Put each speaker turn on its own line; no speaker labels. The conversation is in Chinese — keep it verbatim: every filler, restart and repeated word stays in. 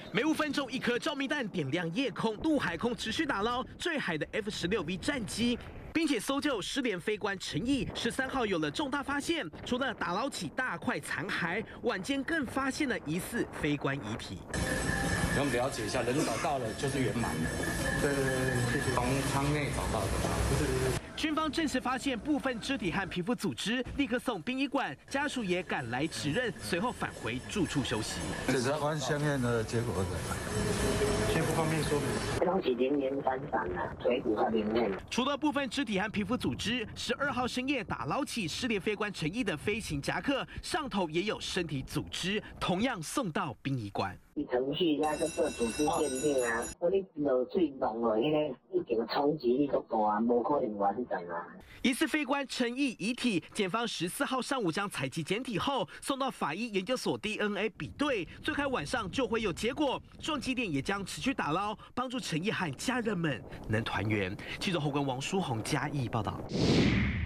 每五分钟一颗照明弹点亮夜空，陆海空持续打捞坠海的 F 十六 V 战机，并且搜救失联飞官陈毅。十三号有了重大发现，除了打捞起大块残骸，晚间更发现了疑似飞官遗体。
我们了解一下，人找到了就是圆满的。对对对，谢谢。从舱内找到的。对对对。
军方证实发现部分肢体和皮肤组织，立刻送殡仪馆，家属也赶来指认，随后返回住处休息。
检察官相验的结果是？
先不方便说明。
东西连连散散啊，腿骨和零件。
除了部分肢体和皮肤组织，十二号深夜打捞起失联飞官陈毅的飞行夹克，上头也有身体组织，同样送到殡仪馆。
程序那个做组织鉴定啊，嗰啲落水弄落去咧，已經衝擊力足大啊，冇可能完整啊。
疑似飞官陈毅遗体，检方十四号上午将采集检体后送到法医研究所 D N A 比对，最快晚上就会有结果。撞击店也将持续打捞，帮助陈毅和家人们能团圆。记者侯根王书宏嘉义报道。